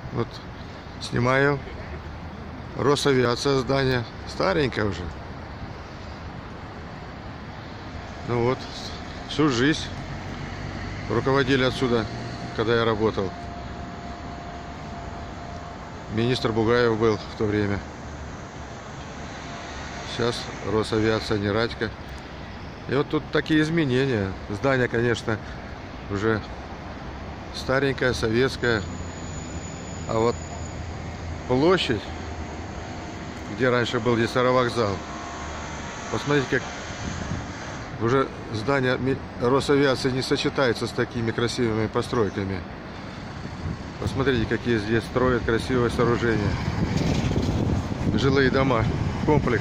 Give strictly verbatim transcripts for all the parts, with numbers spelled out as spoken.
Вот снимаю Росавиация здание. Старенькое уже. Ну вот, всю жизнь руководили отсюда, когда я работал. Министр Бугаев был в то время. Сейчас Росавиация, не Радька. И вот тут такие изменения. Здание, конечно, уже старенькое, советское. А вот площадь, где раньше был здесь аэровокзал, посмотрите, как уже здание Росавиации не сочетается с такими красивыми постройками. Посмотрите, какие здесь строят красивые сооружения. Жилые дома, комплекс.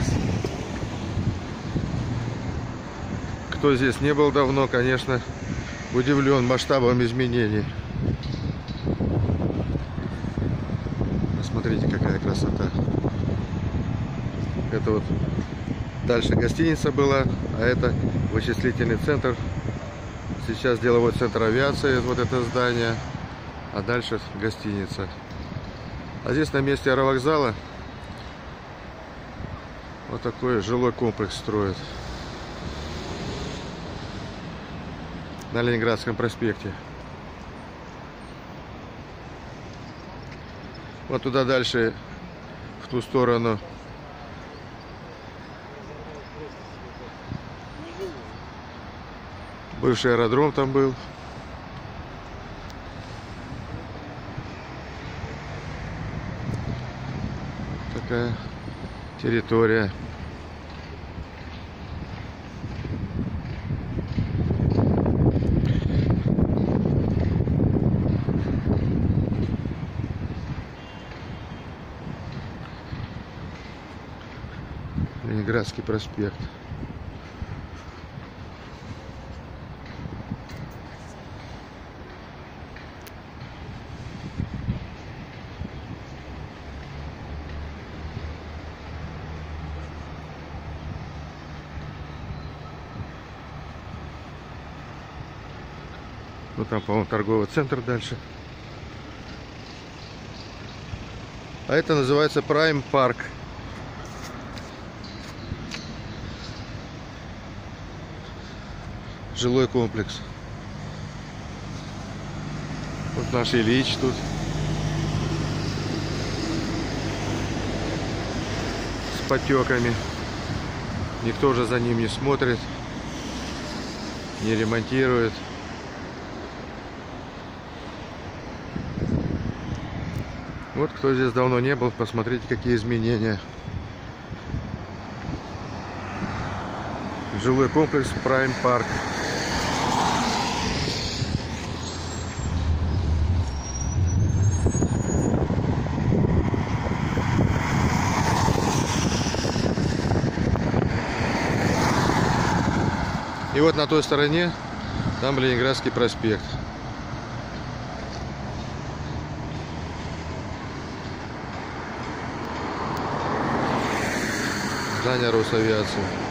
Кто здесь не был давно, конечно, удивлен масштабом изменений. Посмотрите, какая красота. Это вот дальше гостиница была, а это вычислительный центр. Сейчас деловой центр авиации, вот это здание, а дальше гостиница. А здесь на месте аэровокзала вот такой жилой комплекс строят на Ленинградском проспекте. Вот туда дальше, в ту сторону, бывший аэродром там был. Такая территория. Ленинградский проспект. Вот там, по-моему, торговый центр дальше. А это называется Prime Park. Жилой комплекс. Вот наш Ильич тут. С потеками. Никто уже за ним не смотрит. Не ремонтирует. Вот кто здесь давно не был, посмотрите, какие изменения. Жилой комплекс Prime Park. И вот на той стороне там Ленинградский проспект. Здание Росавиации.